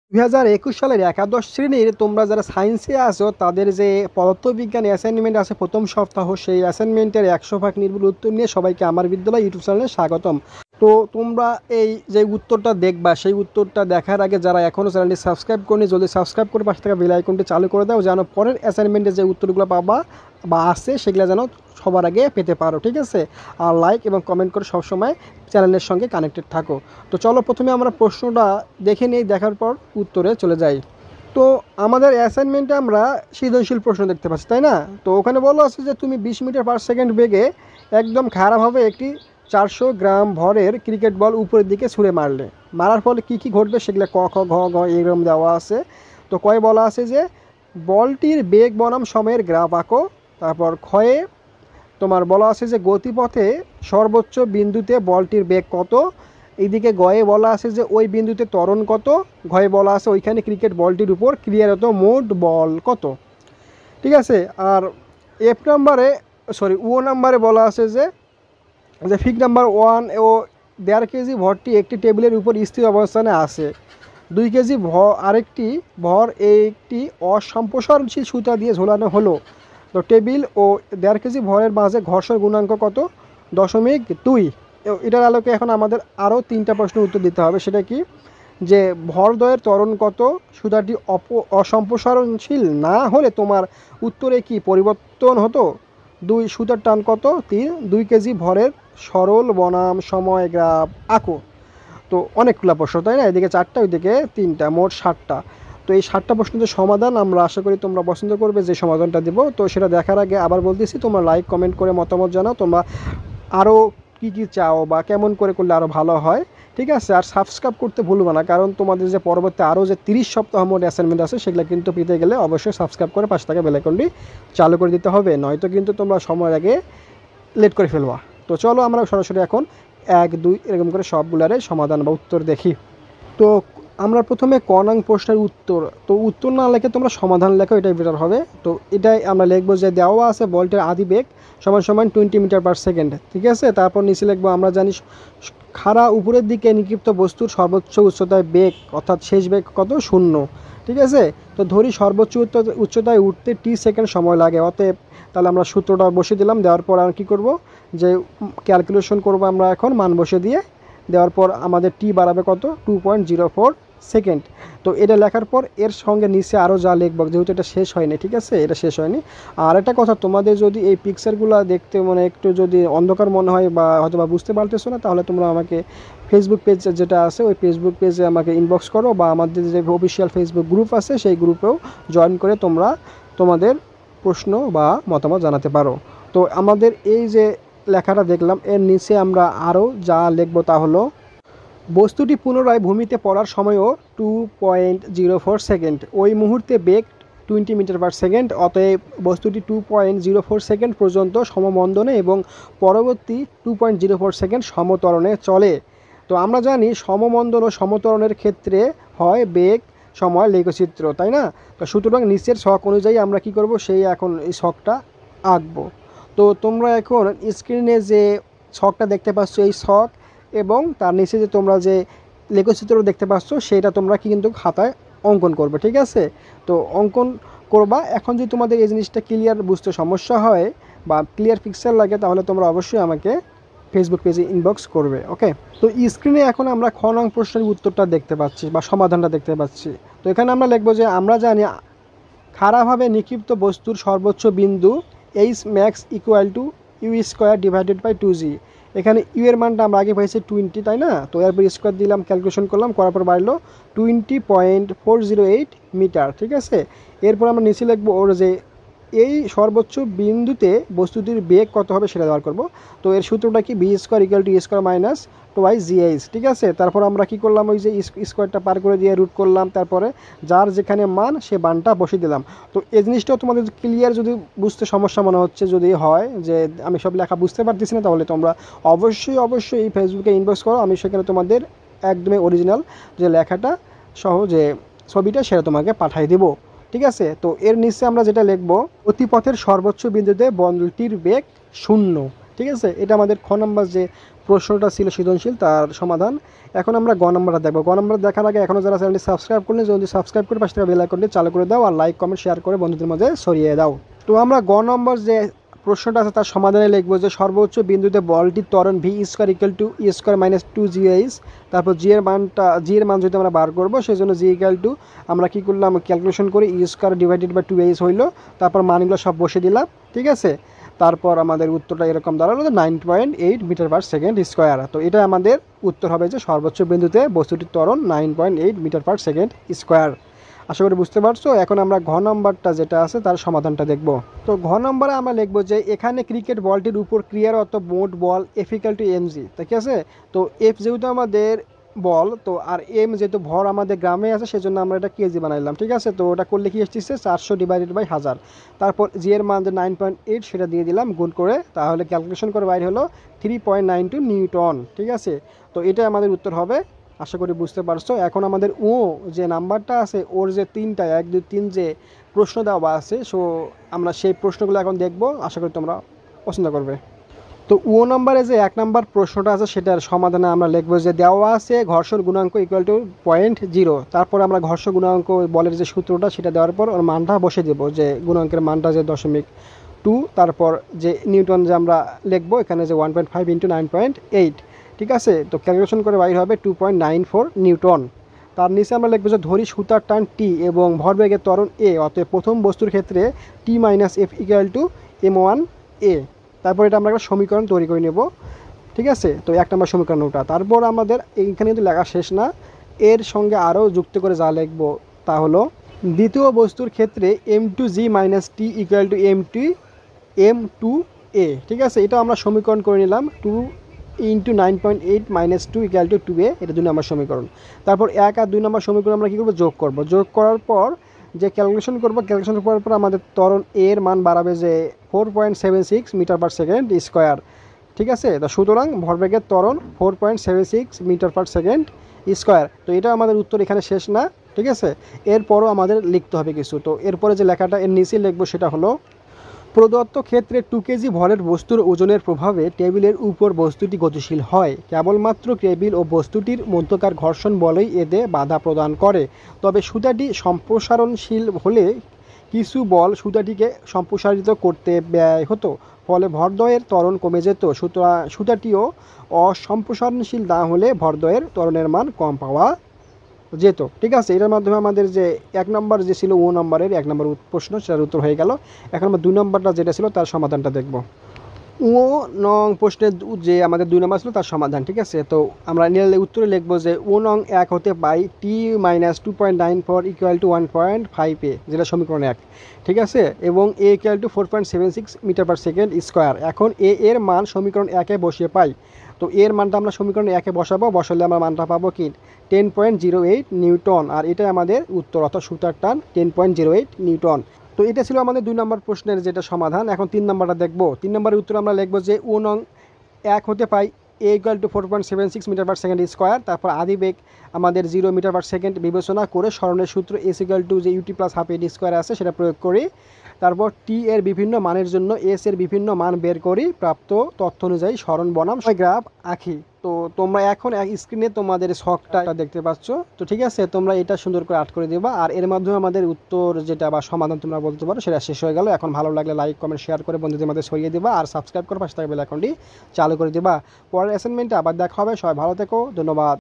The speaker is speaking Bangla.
2021 সালের একাদশ শ্রেণীর তোমরা যারা সায়েন্সে আছো তাদের যে পদার্থবিজ্ঞান অ্যাসাইনমেন্ট আছে প্রথম সপ্তাহ, সেই অ্যাসাইনমেন্টের 100 ভাগ নির্ভুল উত্তর নিয়ে সবাইকে আমার বিদ্যালয় ইউটিউব চ্যানেলে স্বাগতম। তো তোমরা এই যে উত্তরটা দেখবা, সেই উত্তরটা দেখার আগে যারা এখনও চ্যানেলটি সাবস্ক্রাইব করেনি, যদি সাবস্ক্রাইব করে পাশে থাকা বেল আইকনটি চালু করে দাও, যেন পরের অ্যাসাইনমেন্টে যে উত্তরগুলো পাবা বা আসে সেগুলো যেন সবার আগে পেতে পারো, ঠিক আছে? আর লাইক এবং কমেন্ট করে সবসময় চ্যানেলের সঙ্গে কানেক্টেড থাকো। তো চলো প্রথমে আমরা প্রশ্নটা দেখে নিই, দেখার পর উত্তরে চলে যাই। তো আমাদের অ্যাসাইনমেন্টে আমরা সৃজনশীল প্রশ্ন দেখতে পাচ্ছি, তাই না? তো ওখানে বলা আছে যে তুমি 20 মিটার পার সেকেন্ড বেগে একদম খারাপভাবে একটি 400 গ্রাম ভরের ক্রিকেট বল উপরের দিকে ছুঁড়ে মারলে, মারার ফলে কী কী ঘটবে সেগুলো ক খ ঘ ঘ এরকম দেওয়া আছে। তো কয়ে বলা আছে যে বলটির বেগ বনাম সময়ের গ্রাফ আঁকো। তারপর ক্ষয়ে তোমার বলা আছে যে গতিপথে সর্বোচ্চ বিন্দুতে বলটির বেগ কত। এইদিকে গয়ে বলা আছে যে ওই বিন্দুতে ত্বরণ কত। ঘয়ে বলা আছে ওইখানে ক্রিকেট বলটির উপর ক্রিয়ারত মোট বল কত, ঠিক আছে? আর ও নাম্বারে বলা আছে যে ফিগ নাম্বার 1 ও 1.5 কেজি ভরটি একটি টেবিলের উপর স্থির অবস্থানে আছে। 2 কেজি আরেকটি ভর একটি অসম্প্রসারণশীল সুতা দিয়ে ঝোলানো হলো। তো টেবিল ও 1.5 কেজি ভরের মাঝে ঘর্ষণ গুণাঙ্ক কত? 0.2। এটার আলোকে এখন আমাদের আরও 3টা প্রশ্নের উত্তর দিতে হবে। সেটা কি? যে ভরদ্বয়ের ত্বরণ কত, সুতাটি অসম্প্রসারণশীল না হলে তোমার উত্তরে কি পরিবর্তন হতো? 2 সুতার টান কত? 3 2 কেজি ভরের সরল বনাম সময় গ্রাফ আঁকো। তো অনেকগুলো প্রশ্ন, তাই না? এদিকে 4টা, ওইদিকে 3টা, মোট 7টা। তো এই 7টা প্রশ্নের সমাধান আমরা আশা করি তোমরা পছন্দ করবে যে সমাধানটা দেবো। তো সেটা দেখার আগে আবার বলতেছি, তোমরা লাইক কমেন্ট করে মতামত জানাও তোমরা আরও কী চাও বা কেমন করে করলে আরও ভালো হয়, ঠিক আছে? আর সাবস্ক্রাইব করতে ভুলবে না, কারণ তোমাদের যে পরবর্তী আরও যে 30 সপ্তাহ মোট অ্যাসাইনমেন্ট আছে সেগুলো কিন্তু পেতে গেলে অবশ্যই সাবস্ক্রাইব করে পাশে থাকা বেল আইকনটি চালু করে দিতে হবে, নয়তো কিন্তু তোমরা সময়ের আগে লেট করে ফেলবা। তো চলো আমরা সরাসরি এখন 1 2 এরকম করে সবগুলারে সমাধান বা উত্তর দেখি। তো আমরা প্রথমে ক নং প্রশ্নের উত্তর, তো উত্তর না লেখে তোমরা সমাধান লেখো, এটাই বেটার হবে। তো এটাই আমরা লিখবো যে দেওয়া আছে বলটির আদি বেগ সমান 20 মিটার পার সেকেন্ড, ঠিক আছে? তারপর নিচে লিখবো আমরা জানি খাড়া উপরের দিকে নিক্ষিপ্ত বস্তুর সর্বোচ্চ উচ্চতায় বেগ অর্থাৎ শেষ বেগ কত? 0, ঠিক আছে? তো ধরি সর্বোচ্চ উচ্চতায় উঠতে টি সেকেন্ড সময় লাগে, অতএব তাহলে আমরা সূত্রটা বসিয়ে দিলাম। দেওয়ার পর আর কী করবো, যে ক্যালকুলেশন করবো আমরা এখন মান বসে দিয়ে। দেওয়ার পর আমাদের টি বাড়াবে কত? 2.04 সেকেন্ড। তো এটা লেখার পর এর সঙ্গে নিচে আরও যা লিখব, যেহেতু এটা শেষ হয়নি, ঠিক আছে? এটা শেষ হয়নি। আর একটা কথা, তোমাদের যদি এই পিকচারগুলো দেখতে মানে একটু যদি অন্ধকার মনে হয় বা হয়তো বা বুঝতে পারতেছো না, তাহলে তোমরা আমাকে ফেসবুক পেজ যেটা আছে ওই ফেসবুক পেজে আমাকে ইনবক্স করো, বা আমাদের যে অফিসিয়াল ফেসবুক গ্রুপ আছে সেই গ্রুপেও জয়েন করে তোমরা তোমাদের প্রশ্ন বা মতামত জানাতে পারো। তো আমাদের এই যে লেখাটা দেখলাম, এর নিচে আমরা আরও যা লিখব তা হলো বস্তুটি পুনরায় ভূমিতে পড়ার সময়ও 2.04 সেকেন্ড, ওই মুহূর্তে বেগ 20 মিটার পার সেকেন্ড। অতএব বস্তুটি 2.04 সেকেন্ড পর্যন্ত সমমন্দনে এবং পরবর্তী 2.04 সেকেন্ড সমত্বরণে চলে। তো আমরা জানি সমমন্দন ও সমত্বরণের ক্ষেত্রে হয় বেগ সময় লেখচিত্র, তাই না? তো সুতরাং নিচের ছক অনুযায়ী আমরা কি করব, সেই এখন এই ছকটা আঁকবো। তো তোমরা এখন স্ক্রিনে যে ছকটা দেখতে পাচ্ছ, এই ছক এবং তার নিচে যে তোমরা যে লেখচিত্র দেখতে পাচ্ছ সেটা তোমরা কিন্তু খাতায় অঙ্কন করবে, ঠিক আছে? তো অঙ্কন করবা। এখন যদি তোমাদের এই জিনিসটা ক্লিয়ার বুঝতে সমস্যা হয় বা ক্লিয়ার পিকচার লাগে, তাহলে তোমরা অবশ্যই আমাকে ফেসবুক পেজে ইনবক্স করবে, ওকে? তো স্ক্রিনে এখন আমরা খ নং প্রশ্নের উত্তরটা দেখতে পাচ্ছি বা সমাধানটা দেখতে পাচ্ছি। তো এখানে আমরা লিখবো যে আমরা জানি খাড়াভাবে নিক্ষিপ্ত বস্তুর সর্বোচ্চ বিন্দু H max equal to U square divided by 2g। এখানে ইউ এর মানটা আমরা আগে পাইছি 20, তাই না? তো এরপর স্কোয়ার দিলাম, ক্যালকুলেশন করলাম, করার পর বাড়লো 20.408 মিটার, ঠিক আছে? এরপর আমরা নিচে লিখবো ওর যে এই সর্বোচ্চ বিন্দুতে বস্তুটির বেগ কত হবে সেটা ব্যবহার করব। তো এর সূত্রটা কি? V square equal to square minus twice GH, ঠিক আছে? তারপর আমরা কি করলাম, ওই যে স্কোয়ারটা পার করে দিয়ে রুট করলাম, তারপরে যার যেখানে মান সে মানটা বসিয়ে দিলাম। তো এই জিনিসটাও তোমাদের ক্লিয়ার যদি বুঝতে সমস্যা মনে হচ্ছে, যদি হয় যে আমি সব লেখা বুঝতে পারতেছি না, তাহলে তোমরা অবশ্যই এই ফেসবুকে ইনবক্স করো, আমি সেখানে তোমাদের একদমই অরিজিনাল যে লেখাটা সহ যে ছবিটা সেটা তোমাকে পাঠিয়ে দেবো, ঠিক আছে? তো এর নিচে আমরা যেটা লিখবো, গতিপথের সর্বোচ্চ বিন্দুতে বলটির বেগ 0, ঠিক আছে, এটা আমাদের খ নম্বর যে প্রশ্নটা ছিল সৃজনশীল তার সমাধান। এখন আমরা গ নম্বরটা দেখবো। গ নম্বর দেখার আগে এখনও যারা চ্যানেলটি সাবস্ক্রাইব করলে যদি সাবস্ক্রাইব করে পাশে থাকা বেল আইকনটি চালু করে দাও আর লাইক কমেন্ট শেয়ার করে বন্ধুদের মাঝে ছড়িয়ে দাও। তো আমরা গ নম্বর যে প্রশ্নটা আছে তার সমাধানে লিখবো যে সর্বোচ্চ বিন্দুতে বলটির ত্বরণ V square equal to E square minus 2gh। তারপর জি এর মান যদি আমরা বার করবো সেই জন্য জি ইকুয়াল টু আমরা কী করলাম ক্যালকুলেশন করে ই স্কোয়ার ডিভাইডেড বাই 2h হইলো। তারপর মানগুলো সব বসে দিলাম, ঠিক আছে। তারপর আমাদের উত্তরটা এরকম দাঁড়ালো 9.8 মিটার পার সেকেন্ড স্কোয়ার। তো এটা আমাদের উত্তর হবে যে সর্বোচ্চ বিন্দুতে বস্তুটির ত্বরণ 9.8 মিটার পার সেকেন্ড স্কোয়ার। আশা করি বুঝতে পারছো। এখন আমরা ঘ নম্বরটা যেটা আছে তার সমাধানটা দেখব। তো ঘ নম্বরে আমরা লিখবো যে এখানে ক্রিকেট বলটির উপর ক্রিয়ারত মোট বল এফ ইকুয়াল টু mg, ঠিক আছে। তো এফ যেহেতু আমাদের বল, তো আর এম যেহেতু ভর আমাদের গ্রামে আছে সেজন্য আমরা এটা কেজি বানাইলাম, ঠিক আছে। তো ওটা করলে কি এসেছে 400 ডিভাইডেড বাই 1000। তারপর জি এর মান যে 9.8 সেটা দিয়ে দিলাম গুণ করে, তাহলে ক্যালকুলেশন করে বাইরে হলো 3.92 নিউটন, ঠিক আছে। তো এটা আমাদের উত্তর হবে। আশা করি বুঝতে পারছো। এখন আমাদের ও যে নাম্বারটা আছে ওর যে 3টা 1 2 3 যে প্রশ্ন দেওয়া আছে, সো আমরা সেই প্রশ্নগুলো এখন দেখব, আশা করি তোমরা পছন্দ করবে। তো ও নম্বরে যে 1 নম্বর প্রশ্নটা আছে সেটার সমাধানে আমরা লিখবো যে দেওয়া আছে ঘর্ষণ গুণাঙ্ক ইকুয়াল টু 0.0। তারপর আমরা ঘর্ষণ গুণাঙ্ক বলের যে সূত্রটা সেটা দেওয়ার পর ওর মানটা বসে দেবো, যে গুণাঙ্কের মানটা যে 0.2। তারপর যে নিউটন যে আমরা লিখবো এখানে যে 1.5 ইন্টু 9.8, ঠিক আছে। তো ক্যালকুলেশন করে বাইর হবে 2.94 নিউটন। তার নিচে আমরা লিখবো যে ধরি সুতার টান টি এবং ভরবেগের ত্বরণ এ, অতএব প্রথম বস্তুর ক্ষেত্রে T minus F equal to m1a। তারপর এটা আমরা একটা সমীকরণ তৈরি করে নেব, ঠিক আছে। তো 1 নম্বর সমীকরণ ওটা। তারপর আমাদের এইখানে কিন্তু লেখা শেষ না, এর সঙ্গে আরও যুক্ত করে যা লিখবো তা হলো দ্বিতীয় বস্তুর ক্ষেত্রে m2g minus T equal to m2a, ঠিক আছে। এটা আমরা সমীকরণ করে নিলাম 2 into 9.8 minus 2 equal to 2a, এটা 2 নম্বর সমীকরণ। তারপর 1 আর 2 নম্বর সমীকরণ আমরা কী করবো যোগ করব। যোগ করার পর যে ক্যালকুলেশন করবো, ক্যালকুলেশন করার পর আমাদের ত্বরণ এর মান বাড়াবে যে 4.76 মিটার পার সেকেন্ড স্কোয়ার, ঠিক আছে। তো সুতরাং ভরবেগের ত্বরণ 4.76 মিটার পার সেকেন্ড স্কোয়ার। তো এটা আমাদের উত্তর এখানে শেষ না, ঠিক আছে। এরপরও আমাদের লিখতে হবে কিছু। তো এরপরে যে লেখাটা এর নিচে লিখবো সেটা হলো প্রদত্ত ক্ষেত্রে 2 কেজি ভরের বস্তুর ওজনের প্রভাবে টেবিলের উপর বস্তুটি গতিশীল হয়। কেবলমাত্র টেবিল ও বস্তুটির মধ্যকার ঘর্ষণ বলই এতে বাধা প্রদান করে। তবে সুতাটি সম্প্রসারণশীল হলে কিছু বল সুতাটিকে সম্প্রসারিত করতে ব্যয় হতো, ফলে ভরদ্বয়ের ত্বরণ কমে যেত। সুতাটিও অসম্প্রসারণশীল না হলে ভরদ্বয়ের ত্বরণের মান কম পাওয়া যেত, ঠিক আছে। এটার মাধ্যমে আমাদের যে 1 নম্বর যে ছিল ও নম্বরের 1 নম্বর প্রশ্ন সেটার উত্তর হয়ে গেল। এখন আমরা 2 নম্বরটা যেটা ছিল তার সমাধানটা দেখব। ও নং প্রশ্নের যে আমাদের 2 নম্বর ছিল তার সমাধান, ঠিক আছে। তো আমরা নিলে উত্তরে লিখবো যে ও নং 1 হতে পাই T minus 2.94 equal to 1.5a, যেটা সমীকরণ 1, ঠিক আছে। এবং A equal to 4.76 metre per second square. এখন এ এর মান সমীকরণ 1-এ বসিয়ে পাই। তো এর মানটা আমরা সমীকরণ 1-এ বসাবো, বসালে আমরা মানটা পাবো কি 10.08 নিউটন। আর এটাই আমাদের উত্তর, অর্থাৎ সুতার টান 10.08 নিউটন। তো এটা ছিল আমাদের 2 নম্বর প্রশ্নের যেটা সমাধান। এখন 3 নম্বরটা দেখবো। 3 নম্বরের উত্তর আমরা লিখবো যে ও নং 1 হতে পাই A equal to 4.76 metre per second square. তারপর আদি বেগ আমাদের 0 মিটার পার সেকেন্ড বিবেচনা করে স্মরণের সূত্র এস ইকুয়াল টু যে UT plus half AT square আছে সেটা প্রয়োগ করি। তারপর টি এর বিভিন্ন মানের জন্য এস এর বিভিন্ন মান বের করি, প্রাপ্ত তথ্য অনুযায়ী স্মরণ বনাম গ্রাফ আঁকি। তো তোমরা এখন স্ক্রিনে তোমাদের ছকটা দেখতে পাচ্ছ। তো ঠিক আছে, তোমরা এটা সুন্দর করে আর্ট করে দেবা। আর এর মাধ্যমে আমাদের উত্তর যেটা বা সমাধান তোমরা বলতে পারো সেটা শেষ হয়ে গেল। এখন ভালো লাগলে লাইক কমেন্ট শেয়ার করে বন্ধুদের মধ্যে ছড়িয়ে দেবা আর সাবস্ক্রাইব করে পাশে থাকা বেল আইকনটি চালু করে দেবা। পরের অ্যাসাইনমেন্টে আবার দেখা হবে। সবাই ভালো থেকো, ধন্যবাদ।